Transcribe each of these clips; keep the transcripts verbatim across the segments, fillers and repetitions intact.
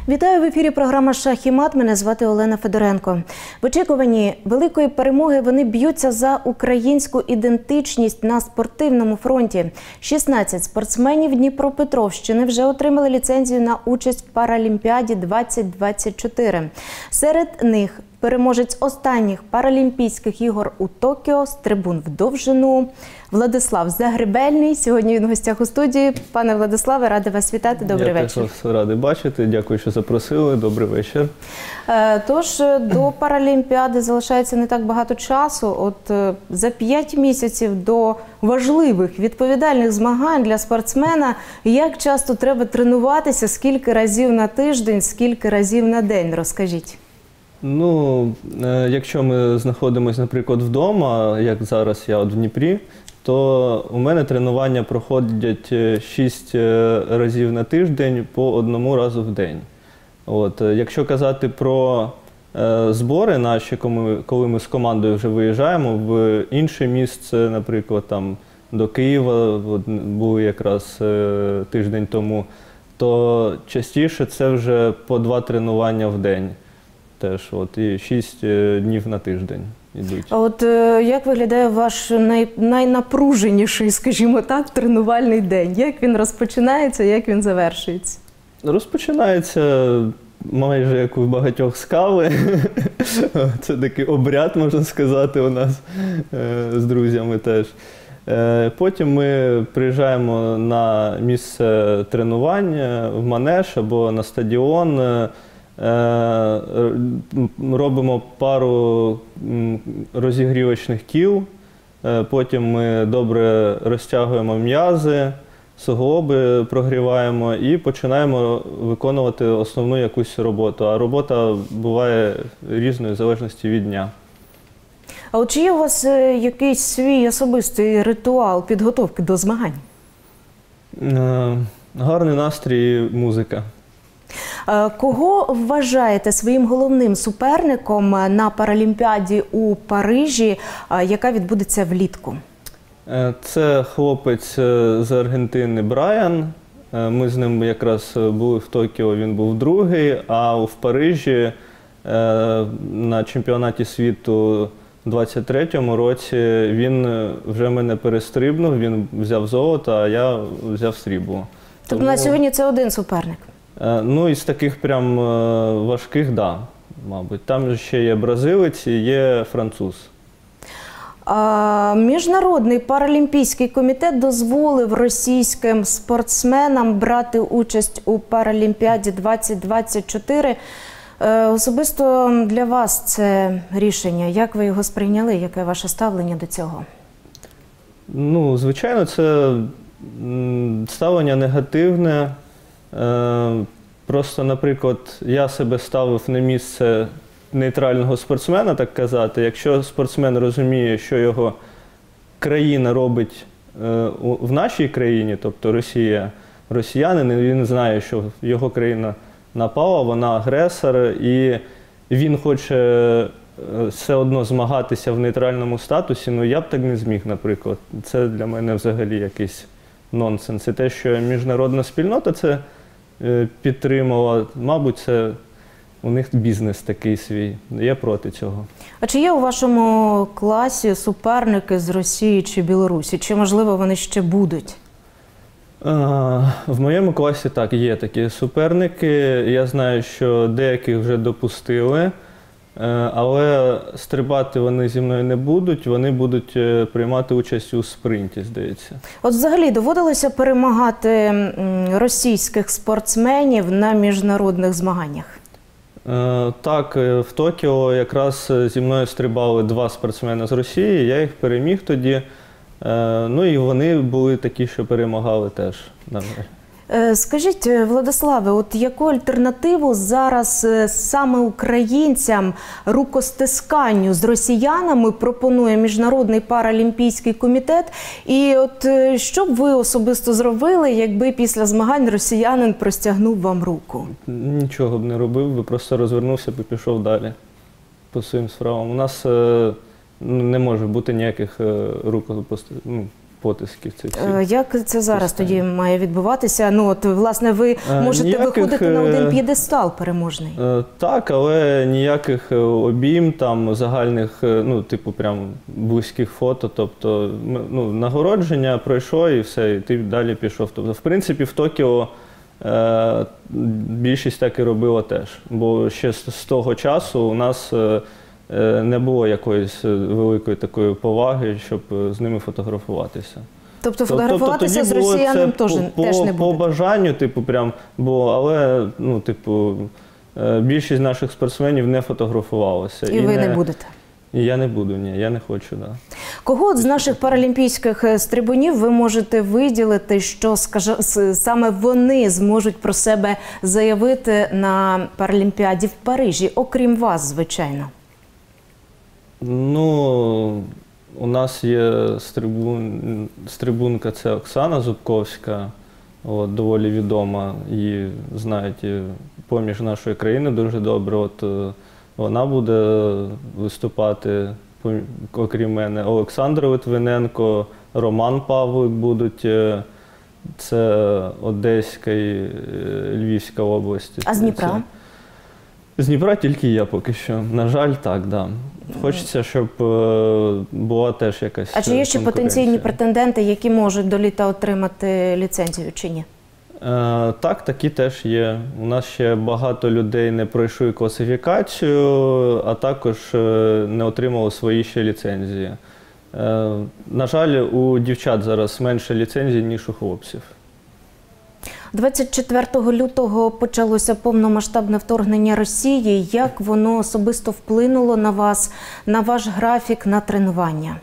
Вітаю в ефірі програма «Шах і мат». Мене звати Олена Федоренко. В очікуванні великої перемоги вони б'ються за українську ідентичність на спортивному фронті. шістнадцять спортсменів Дніпропетровщини вже отримали ліцензію на участь в Паралімпіаді двадцять двадцять чотири. Серед них переможець останніх Паралімпійських ігор у Токіо з трибун в довжину Владислав Загребельний. Сьогодні він в гостях у студії. Пане Владиславе, рада вас вітати. Добрий Я вечір. Я теж вас радий бачити. Дякую, що запросили. Добрий вечір. Тож, до Паралімпіади залишається не так багато часу. От за п'ять місяців до важливих, відповідальних змагань для спортсмена, як часто треба тренуватися, скільки разів на тиждень, скільки разів на день, розкажіть. Ну, якщо ми знаходимося, наприклад, вдома, як зараз я от в Дніпрі, то у мене тренування проходять шість разів на тиждень по одному разу в день. От, якщо казати про е, збори наші, коли ми з командою вже виїжджаємо в інше місце, наприклад, там до Києва, от, були якраз е, тиждень тому, то частіше це вже по два тренування в день. Теж, от, і шість днів на тиждень йдуть. А от е, як виглядає ваш най, найнапруженіший, скажімо так, тренувальний день? Як він розпочинається, як він завершується? Розпочинається майже як у багатьох з кави. Це такий обряд, можна сказати, у нас з друзями теж. Потім ми приїжджаємо на місце тренування, в манеж або на стадіон. Робимо пару розігрівочних кіл, потім ми добре розтягуємо м'язи, суглоби прогріваємо і починаємо виконувати основну якусь роботу. А робота буває різною в залежності від дня. А от чи є у вас якийсь свій особистий ритуал підготовки до змагань? Гарний настрій і музика. Кого вважаєте своїм головним суперником на Паралімпіаді у Парижі, яка відбудеться влітку? Це хлопець з Аргентини Брайан. Ми з ним якраз були в Токіо, він був другий, а в Парижі на чемпіонаті світу у двадцять третьому році він вже мене перестрибнув, він взяв золото, а я взяв срібло. Тобто Тому... на сьогодні це один суперник? Ну, із таких прям важких, так, да, мабуть. Там ще є бразилець і є француз. А, Міжнародний паралімпійський комітет дозволив російським спортсменам брати участь у Паралімпіаді двадцять двадцять чотири. Е, особисто для вас це рішення. Як ви його сприйняли? Яке ваше ставлення до цього? Ну, звичайно, це ставлення негативне. Просто, наприклад, я себе ставив на місце нейтрального спортсмена, так казати. Якщо спортсмен розуміє, що його країна робить в нашій країні, тобто Росія, росіянин, він знає, що його країна напала, вона агресор, і він хоче все одно змагатися в нейтральному статусі, ну я б так не зміг, наприклад. Це для мене взагалі якийсь нонсенс. І те, що міжнародна спільнота це підтримала, мабуть, це у них бізнес такий свій. Я проти цього. А чи є у вашому класі суперники з Росії чи Білорусі? Чи, можливо, вони ще будуть? В моєму класі так, є такі суперники. Я знаю, що деяких вже допустили, але стрибати вони зі мною не будуть, вони будуть приймати участь у спринті, здається. От взагалі доводилося перемагати російських спортсменів на міжнародних змаганнях? Так, в Токіо якраз зі мною стрибали два спортсмени з Росії, я їх переміг тоді. Ну і вони були такі, що перемагали теж, на жаль. Скажіть, Владиславе, от яку альтернативу зараз саме українцям рукостисканню з росіянами пропонує Міжнародний паралімпійський комітет? І от що б ви особисто зробили, якби після змагань росіянин простягнув вам руку? Нічого б не робив, би просто розвернувся і пішов далі по своїм справам. У нас не може бути ніяких рукопостискань. потисків цих всіх. Е, Як це зараз Останнє. тоді має відбуватися? Ну, от, власне, ви Е, можете ніяких, виходити на один е, п'єдестал переможний. Е, Так, але ніяких е, обійм, там, загальних, е, ну, типу, прям близьких фото. Тобто, ми- ну, нагородження пройшло і все, і ти далі пішов. Тобто, в принципі, в Токіо е, більшість так і робила теж. Бо ще з, з того часу у нас е, е, не було якоїсь е, великої такої поваги, щоб е, з ними фотографуватися. Тобто Тобто фотографуватися тоді з було росіянам це теж, по, теж не по, по буде. бажанню, типу, прям було, але, ну, типу, е, більшість наших спортсменів не фотографувалася. І ви не будете. І я не буду, ні, я не хочу, да. Кого от з наших паралімпійських е, стрибунів ви можете виділити, що скаже, с- саме вони зможуть про себе заявити на Паралімпіаді в Парижі, окрім вас, звичайно? Ну, у нас є стрибун, стрибунка, це Оксана Зубковська, от, доволі відома, її знають і поміж нашої країни дуже добре. От, е, вона буде виступати, пом- окрім мене, Олександр Литвиненко, Роман Павлик будуть, е, це Одеська і е, Львівська області. А з Дніпра? Це- З Дніпра тільки я поки що. На жаль, так, да. Хочеться, щоб е, була теж якась А чи є ще потенційні конкуренція. претенденти, які можуть до літа отримати ліцензію чи ні? Е, Так, такі теж є. У нас ще багато людей не пройшли класифікацію, а також е, не отримали свої ще ліцензії. Е, На жаль, у дівчат зараз менше ліцензій, ніж у хлопців. двадцять четвертого лютого почалося повномасштабне вторгнення Росії. Як воно особисто вплинуло на вас, на ваш графік, на тренування?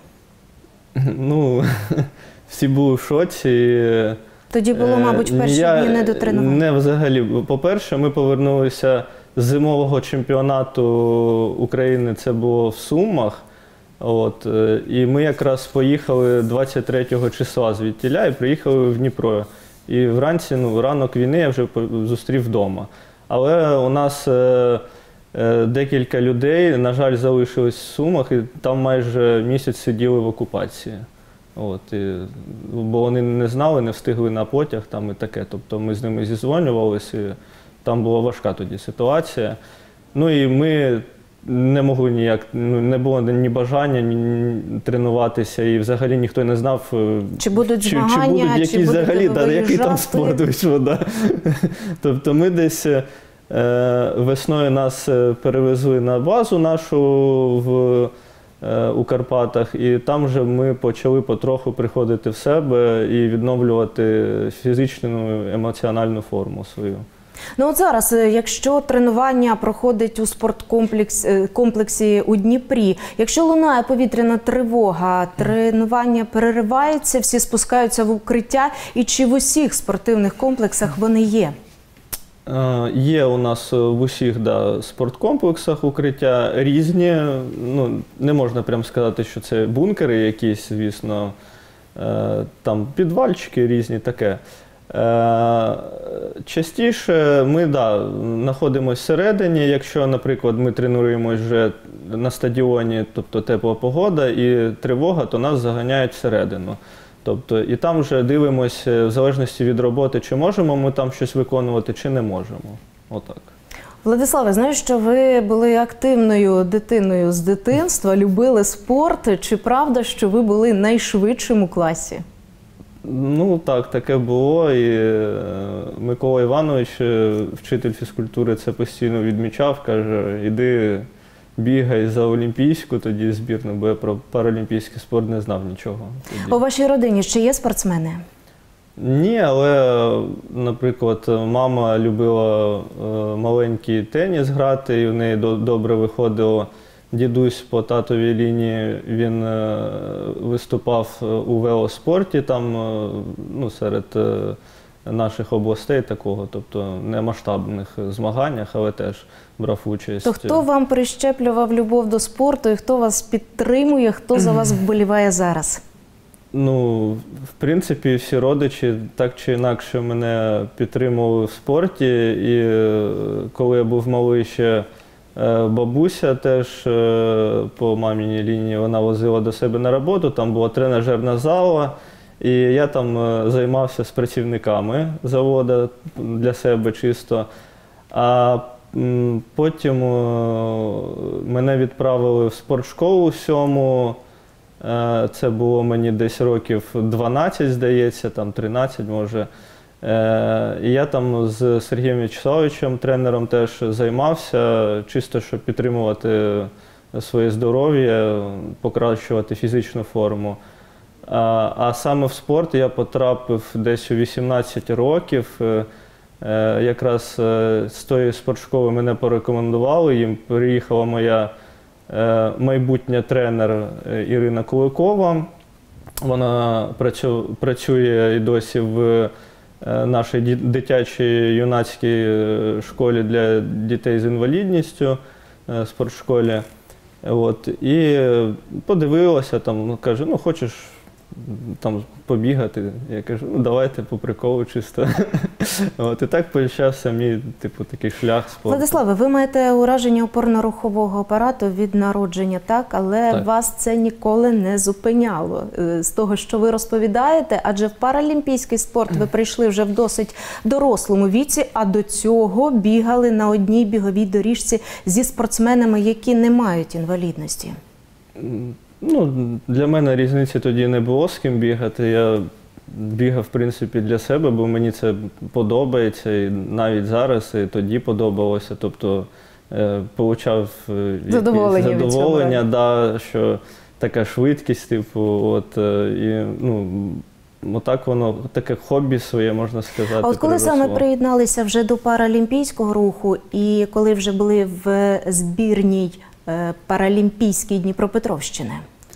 Ну, всі були в шоці. Тоді було, мабуть, в перші Я дні не до тренувань. Не взагалі. По-перше, ми повернулися з зимового чемпіонату України, це було в Сумах. От, е, і ми якраз поїхали двадцять третього числа звідтіля і приїхали в Дніпро. І вранці, ну, ранок війни я вже по- зустрів вдома. Але у нас е, е, декілька людей, на жаль, залишились в Сумах, і там майже місяць сиділи в окупації. От, і, бо вони не знали, не встигли на потяг там і таке. Тобто ми з ними зізвонювалися, і там була важка тоді ситуація. Ну і ми не могли ніяк, ну, не було ні бажання ні тренуватися, і взагалі ніхто не знав, е, Чи будуть чи, чи змагання, будуть чи якісь будете взагалі, ви да, який там виїжджати? спорт вийшов. Да. Тобто ми десь е, весною нас е, перевезли на базу нашу в, е, у Карпатах, і там вже ми почали потроху приходити в себе і відновлювати фізичну, емоціональну форму свою. Ну от зараз, е, якщо тренування проходить у спорткомплексі е, комплексі у Дніпрі, якщо лунає повітряна тривога, тренування переривається, всі спускаються в укриття, і чи в усіх спортивних комплексах вони є? Е, Є у нас в усіх, да, спорткомплексах укриття різні. Ну, не можна прямо сказати, що це бункери якісь, звісно. Е, Там підвальчики різні, таке. Е, Частіше ми, да, знаходимося всередині. Якщо, наприклад, ми тренуємось вже на стадіоні, тобто тепла погода і тривога, то нас заганяють всередину. Тобто, і там вже дивимося, в залежності від роботи, чи можемо ми там щось виконувати, чи не можемо. Отак. Владиславе, знаю, що ви були активною дитиною з дитинства, любили спорт. Чи правда, що ви були найшвидшим у класі? Ну так, таке було. І е, Микола Іванович, е, вчитель фізкультури, це постійно відмічав, каже, іди бігай за олімпійську тоді збірну, бо я про паралімпійський спорт не знав нічого тоді. У вашій родині ще є спортсмени? Ні, але, наприклад, мама любила е, маленький теніс грати, і в неї до- добре виходило. Дідусь по татовій лінії, він е, виступав у велоспорті там, е, ну, серед е, наших областей такого, тобто не масштабних змаганнях, але теж брав участь. То хто вам прищеплював любов до спорту і хто вас підтримує, хто за вас вболіває зараз? Ну, в принципі, всі родичі так чи інакше мене підтримували в спорті. І е, коли я був малий, ще е, бабуся теж е, по маміній лінії, вона возила до себе на роботу, там була тренажерна зала. І я там е, займався з працівниками заводу для себе чисто. А м, потім е, мене відправили в спортшколу сьому. Е, це було мені десь років дванадцять, здається, там тринадцять може. Е, і я там з Сергієм В'ячеславовичем, тренером, теж займався, чисто щоб підтримувати своє здоров'я, покращувати фізичну форму. А, а саме в спорт я потрапив десь у вісімнадцять років. Е, якраз е, з тої спортшколи мене порекомендували, їм приїхала моя е, майбутня тренер Ірина Куликова. Вона працю, працює і досі в е, нашій дитячій юнацькій школі для дітей з інвалідністю, е, спортшколі. От, і подивилася, там, ну, каже, ну хочеш там побігати? Я кажу, ну давайте по приколу чисто. От, і так почався мій типу, такий шлях спорту. Владиславе, ви маєте ураження опорно-рухового апарату від народження, так? Але Так. вас це ніколи не зупиняло з того, що ви розповідаєте, адже в паралімпійський спорт ви прийшли вже в досить дорослому віці, а до цього бігали на одній біговій доріжці зі спортсменами, які не мають інвалідності. Ну, для мене різниці тоді не було з ким бігати. Я бігав, в принципі, для себе, бо мені це подобається, і навіть зараз, і тоді подобалося. Тобто, е, получав е, задоволення, якісь задоволення, да, що така швидкість, типу, от, е, і, ну, отак воно, таке хобі своє, можна сказати, А от коли переросло. саме приєдналися вже до паралімпійського руху, і коли вже були в збірній е, паралімпійській Дніпропетровщини?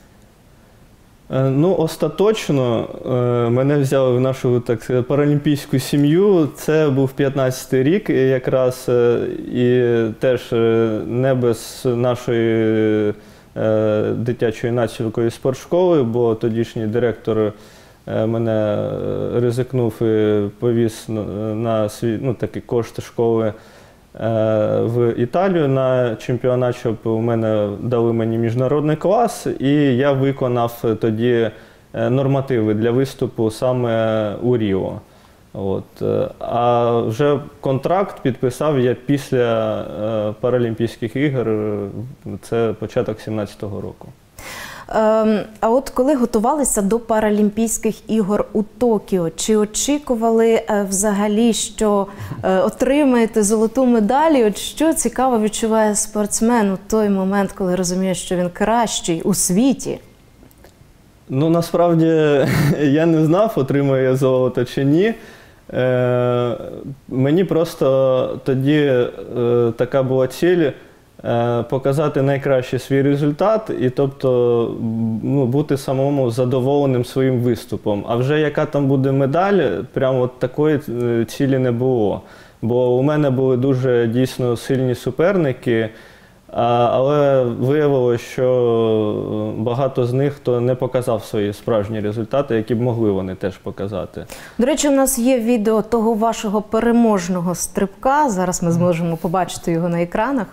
Ну, остаточно мене взяли в нашу, так сказати, паралімпійську сім'ю. Це був п'ятнадцятий рік якраз, і теж не без нашої дитячої юнацької спортшколи, бо тодішній директор мене ризикнув і повіз на свій, ну, такі кошти школи в Італію на чемпіонат, щоб у мене дали мені міжнародний клас, і я виконав тоді нормативи для виступу саме у Ріо. От. А вже контракт підписав я після Паралімпійських ігор, це початок сімнадцятого року. А от коли готувалися до Паралімпійських ігор у Токіо, чи очікували взагалі, що отримаєте золоту медаль? От що цікаво відчуває спортсмен у той момент, коли розуміє, що він кращий у світі? Ну, насправді, я не знав, отримаю я золото чи ні. Е, мені просто тоді е, така була ціль показати найкращий свій результат і, тобто, ну, бути самому задоволеним своїм виступом. А вже яка там буде медаль, прямо от такої цілі не було. Бо у мене були дуже дійсно сильні суперники, але виявилося, що багато з них хто не показав свої справжні результати, які б могли вони теж показати. До речі, у нас є відео того вашого переможного стрибка. Зараз ми зможемо побачити його на екранах.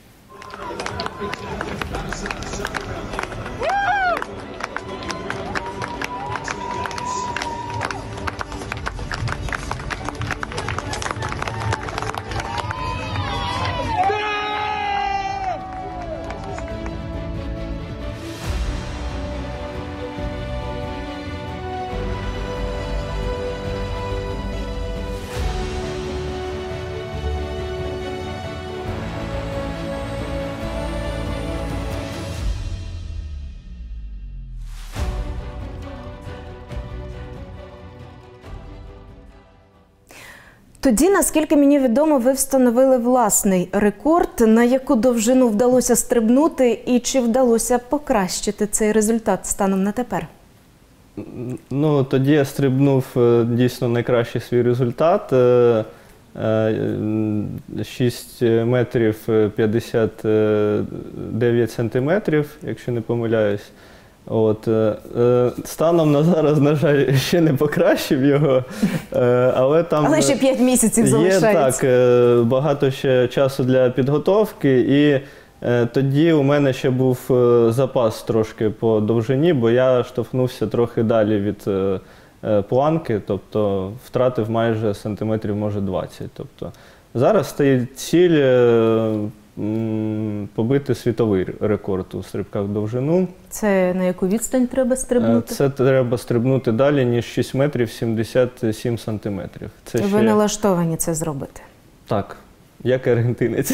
Тоді, наскільки мені відомо, ви встановили власний рекорд. На яку довжину вдалося стрибнути і чи вдалося покращити цей результат станом на тепер? Ну, тоді я стрибнув дійсно найкращий свій результат. шість метрів п'ятдесят дев'ять сантиметрів, якщо не помиляюсь. От, станом на зараз, на жаль, ще не покращив його, але там але ще п'ять місяців залишається. Є так, багато ще часу для підготовки, і Е, Тоді у мене ще був е, запас трошки по довжині, бо я штовхнувся трохи далі від е, е, планки, тобто втратив майже сантиметрів, може, двадцять. Тобто, зараз стоїть ціль е, м, побити світовий рекорд у стрибках в довжину. Це на яку відстань треба Е, стрибнути? Це треба стрибнути далі, ніж шість метрів сімдесят сім сантиметрів. Це Ви ще... налаштовані це зробити? Так, як і аргентинець.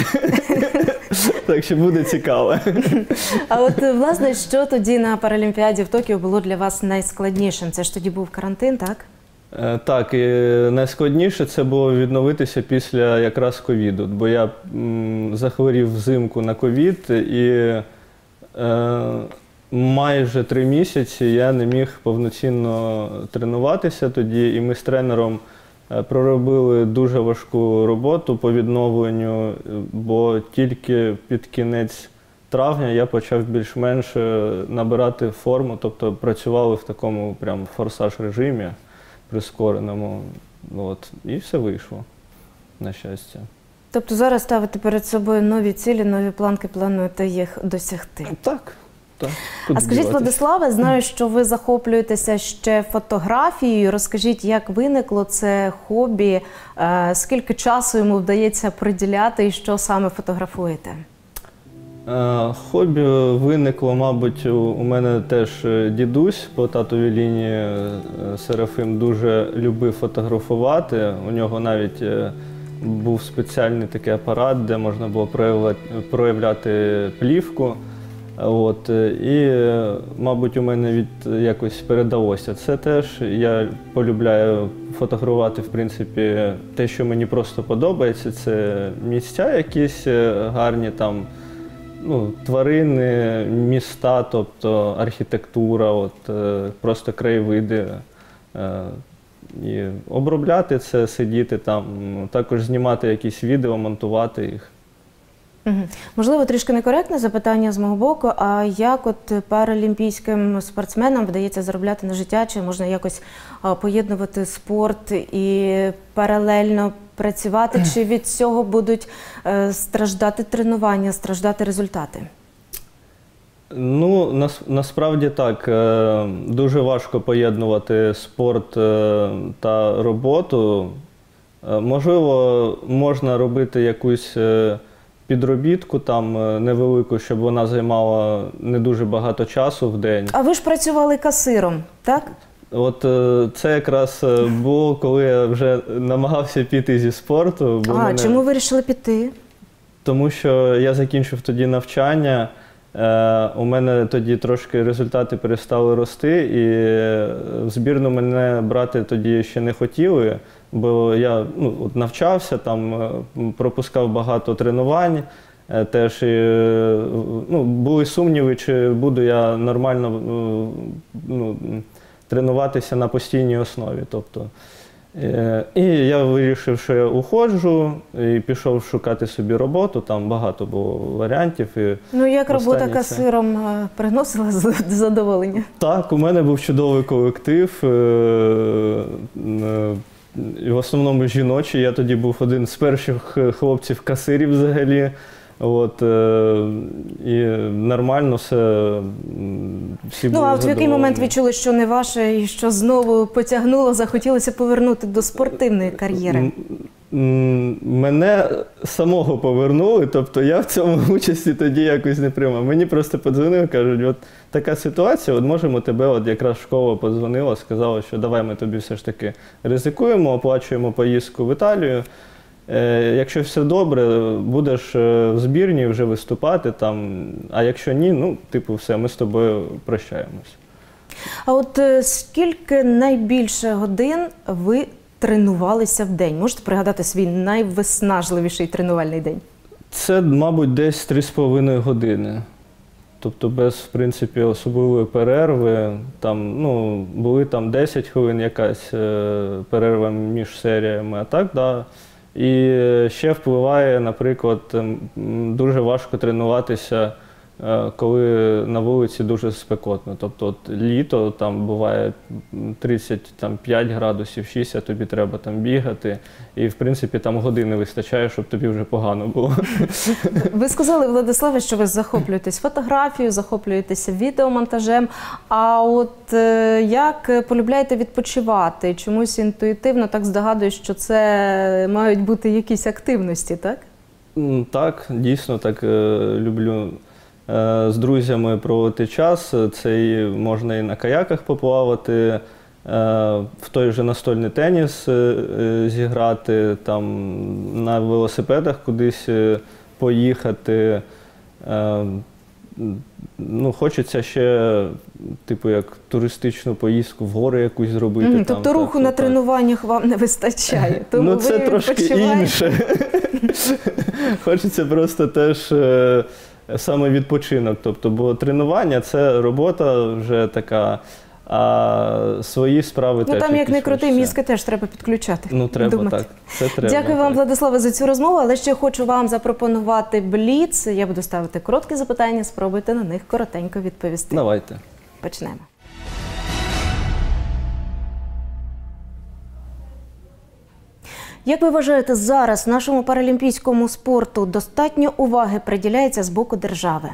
Так що буде цікаво. А от, власне, що тоді на Паралімпіаді в Токіо було для вас найскладнішим? Це ж тоді був карантин, так? Е, Так, і найскладніше це було відновитися після якраз ковіду, бо я м, захворів взимку на ковід і е, майже три місяці я не міг повноцінно тренуватися тоді, і ми з тренером е, проробили дуже важку роботу по відновленню, е, бо тільки під кінець травня я почав більш-менш е, набирати форму, тобто працювали в такому прям форсаж режимі прискореному, от, і все вийшло, на щастя. Тобто зараз ставите перед собою нові цілі, нові планки, плануєте їх досягти? Так, так. А Куди скажіть, діватись? Владиславе, знаю, що ви захоплюєтеся ще фотографією. Розкажіть, як виникло це хобі, е, скільки часу йому вдається приділяти і що саме фотографуєте? Е, Хобі виникло, мабуть, у у мене теж е, дідусь по татовій лінії, е, Серафим, дуже любив фотографувати. У нього навіть е, був спеціальний такий апарат, де можна було проявляти, проявляти плівку. От, е, і, е, мабуть, у мене від якось передалося це теж. Я полюбляю фотографувати, в принципі, те, що мені просто подобається. Це місця якісь е, гарні там. Ну, тварини, міста, тобто архітектура, от, е, просто краєвиди. Е, і обробляти це, сидіти там, також знімати якісь відео, монтувати їх. Угу. Можливо, трішки некоректне запитання з мого боку, а як от паралімпійським спортсменам вдається заробляти на життя, чи можна якось а, поєднувати спорт і паралельно працювати, чи від цього будуть е, страждати тренування, страждати результати? Ну, нас, насправді так, е, дуже важко поєднувати спорт е, та роботу. Е, можливо, можна робити якусь е, підробітку там е, невелику, щоб вона займала не дуже багато часу в день. А ви ж працювали касиром, так? От е, це якраз е, було, коли я вже намагався піти зі спорту. Бо А, мене... чому ви вирішили піти? Тому що я закінчив тоді навчання, е, у мене тоді трошки результати перестали рости, і в збірну мене брати тоді ще не хотіли, бо я ну, от навчався, там е, пропускав багато тренувань, е, теж і, е, ну, були сумніви, чи буду я нормально е, ну, тренуватися на постійній основі. Тобто, е, і я вирішив, що я уходжу, і пішов шукати собі роботу, там багато було варіантів. І Ну, як робота останнє це- касиром е, приносила з- задоволення? Так, у мене був чудовий колектив, е, е, і в основному жіночий. Я тоді був один з перших хлопців касирів взагалі. От, е, і нормально все, м, всі Ну, були а от в який задоволені. момент відчули, що не ваше і що знову потягнуло, захотілося повернути до спортивної кар'єри? М, м, Мене самого повернули, тобто я в цьому участі тоді якось не приймав. Мені просто подзвонили, кажуть, от така ситуація, от можемо тебе, от якраз школа подзвонила, сказала, що давай ми тобі все ж таки ризикуємо, оплачуємо поїздку в Італію. Е, Якщо все добре, будеш е, в збірні вже виступати там, а якщо ні, ну, типу, все, ми з тобою прощаємось. А от е, скільки найбільше годин ви тренувалися в день? Можете пригадати свій найвиснажливіший тренувальний день? Це, мабуть, десь три з половиною години. Тобто без, в принципі, особливої перерви. Там, ну, були там десять хвилин якась е, перерва між серіями, а так, да. І ще впливає, наприклад, м, дуже важко тренуватися е, коли на вулиці дуже спекотно. Тобто от літо там буває тридцять п'ять градусів, шість, а тобі треба там бігати. І, в принципі, там години вистачає, щоб тобі вже погано було. Ви сказали, Владиславе, що ви захоплюєтесь фотографією, захоплюєтеся відеомонтажем. А от е, як полюбляєте відпочивати? Чомусь інтуїтивно так здогадуюсь, що це мають бути якісь активності, так? М, Так, дійсно, так е, люблю е, з друзями проводити час. Це і можна і на каяках поплавати, е, в той же настольний теніс е, е, зіграти, там, на велосипедах кудись е, поїхати. Е, Ну, хочеться ще, типу, як туристичну поїздку в гори якусь зробити. Мгм, там, тобто так, руху на так. тренуваннях вам не вистачає, тому Ну, ви це трошки відпочиваєте. інше. Хочеться просто теж е, саме відпочинок. Тобто, бо тренування – це робота вже така, а свої справи Ну теж там, як якісь не крути, хочеться. мізки теж треба підключати. Ну, треба думати. так. Це треба. Дякую вам, так. Владиславе, за цю розмову, але ще хочу вам запропонувати бліц. Я буду ставити короткі запитання, спробуйте на них коротенько відповісти. Давайте. Почнемо. Як ви вважаєте, зараз нашому паралімпійському спорту достатньо уваги приділяється з боку держави?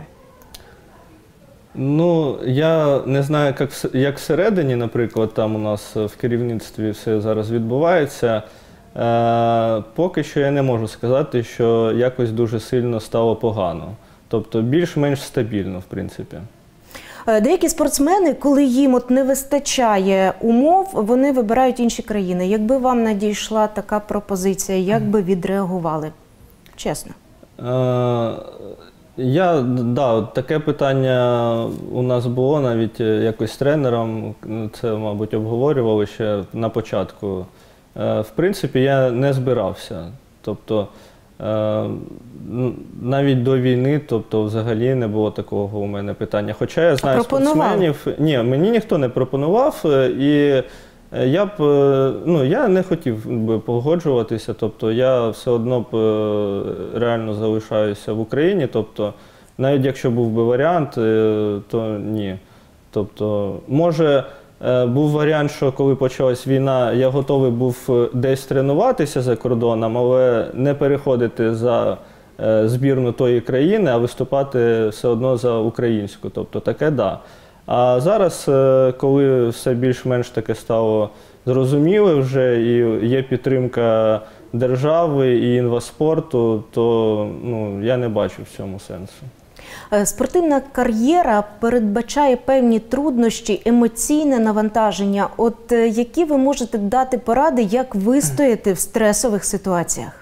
Ну, я не знаю, як, вс- як всередині, наприклад, там у нас в керівництві все зараз відбувається. Е, поки що я не можу сказати, що якось дуже сильно стало погано. Тобто більш-менш стабільно, в принципі. Е, Деякі спортсмени, коли їм от не вистачає умов, вони вибирають інші країни. Якби вам надійшла така пропозиція, як би відреагували? Чесно. Е, Я, да, от таке питання у нас було навіть е, якось з тренером, ну, це, мабуть, обговорювали ще на початку. Е, В принципі, я не збирався. Тобто, е, н- навіть до війни, тобто, взагалі не було такого у мене питання. Хоча я знаю пропонували? спортсменів. Ні, мені ніхто не пропонував, е, і е, я б, е, ну, я не хотів би погоджуватися, тобто я все одно б е, реально залишаюся в Україні, тобто навіть якщо був би варіант, е, то ні. Тобто, може, е, був варіант, що коли почалась війна, я готовий був е, десь тренуватися за кордоном, але не переходити за е, збірну тої країни, а виступати все одно за українську. Тобто таке да. А зараз, е, коли все більш-менш таке стало зрозуміле вже і є підтримка держави і інваспорту, то ну, я не бачу в цьому сенсу. Е, Спортивна кар'єра передбачає певні труднощі, емоційне навантаження. От е, які ви можете дати поради, як вистояти в стресових ситуаціях?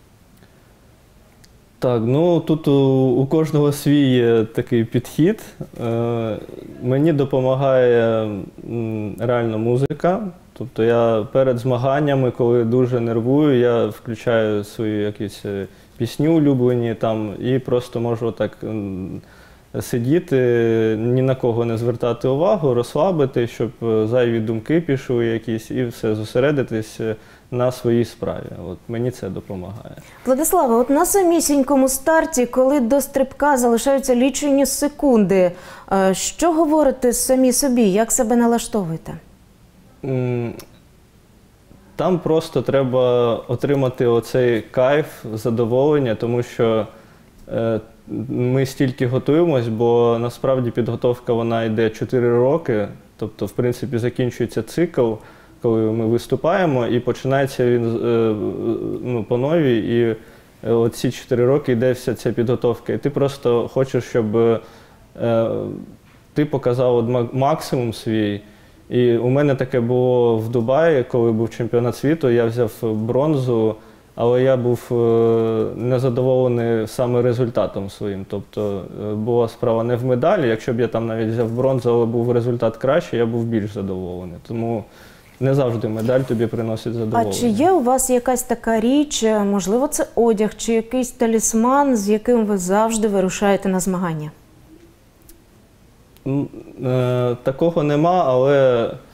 Так, ну тут у, у кожного свій є такий підхід. Е, мені допомагає м, реально музика. Тобто я перед змаганнями, коли дуже нервую, я включаю свої якісь е, пісні улюблені там і просто можу так м, сидіти, ні на кого не звертати увагу, розслабити, щоб е, зайві думки пішли якісь і все, зосередитись е, на своїй справі. От мені це допомагає. Владиславе, от на самісінькому старті, коли до стрибка залишаються лічені секунди, е, що говорите самі собі, як себе налаштовуєте? М, Там просто треба отримати оцей кайф, задоволення, тому що е, ми стільки готуємось, бо насправді підготовка вона йде чотири роки, тобто, в принципі, закінчується цикл, коли ми виступаємо, і починається він е, ну, по новій, і е, оці чотири роки йде вся ця підготовка. І ти просто хочеш, щоб е, ти показав от ма- максимум свій. І у мене таке було в Дубаї, коли був чемпіонат світу, я взяв бронзу, але я був е, незадоволений саме результатом своїм. Тобто е, була справа не в медалі, якщо б я там навіть взяв бронзу, але був результат кращий, я був більш задоволений. Тому не завжди медаль тобі приносить А задоволення. чи є у вас якась така річ, е, можливо, це одяг, чи якийсь талісман, з яким ви завжди вирушаєте на змагання? М, е, Такого нема, але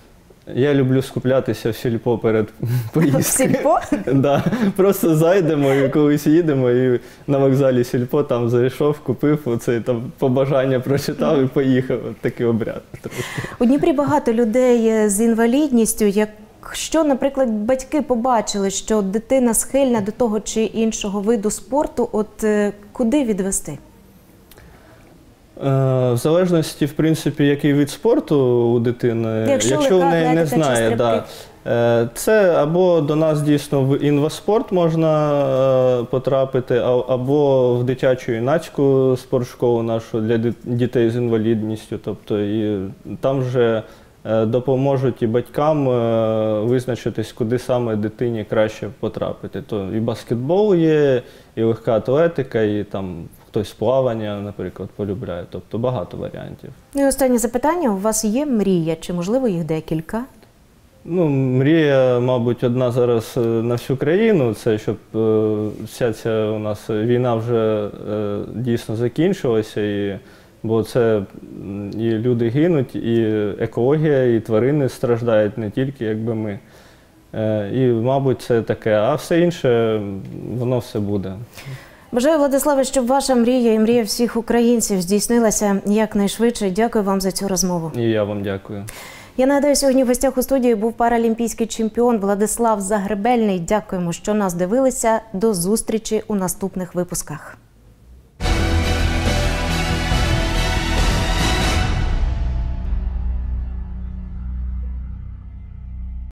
Я люблю скуплятися в сільпо перед поїздкою. В сільпо? Да. Просто зайдемо і колись їдемо, і на вокзалі сільпо там зайшов, купив, оце там побажання прочитав і поїхав. От такий обряд трошки. У Дніпрі багато людей з інвалідністю. Якщо, наприклад, батьки побачили, що дитина схильна до того чи іншого виду спорту, от е, куди відвести? В залежності, в принципі, який вид спорту у дитини, Якщо, якщо легка в неї не атлетика чи знає, стрибки. да, це або до нас дійсно в інваспорт можна е, потрапити, а- або в дитячу юнацьку спортшколу нашу для дит- дітей з інвалідністю. Тобто і там вже е, допоможуть і батькам е, визначитись, куди саме дитині краще потрапити. То і баскетбол є, і легка атлетика, і там хтось плавання, наприклад, полюбляє. Тобто багато варіантів. Ну і останнє запитання. У вас є мрія? Чи, можливо, їх декілька? Ну, мрія, мабуть, одна зараз е, на всю країну, це щоб е, вся ця у нас війна вже е, дійсно закінчилася, і, бо це м, і люди гинуть, і екологія, і тварини страждають не тільки, якби ми. Е, і, мабуть, це таке, а все інше, воно все буде. Бажаю, Владиславе, щоб ваша мрія і мрія всіх українців здійснилася якнайшвидше. Дякую вам за цю розмову. І я вам дякую. Я нагадаю, сьогодні в гостях у студії був паралімпійський чемпіон Владислав Загребельний. Дякуємо, що нас дивилися. До зустрічі у наступних випусках.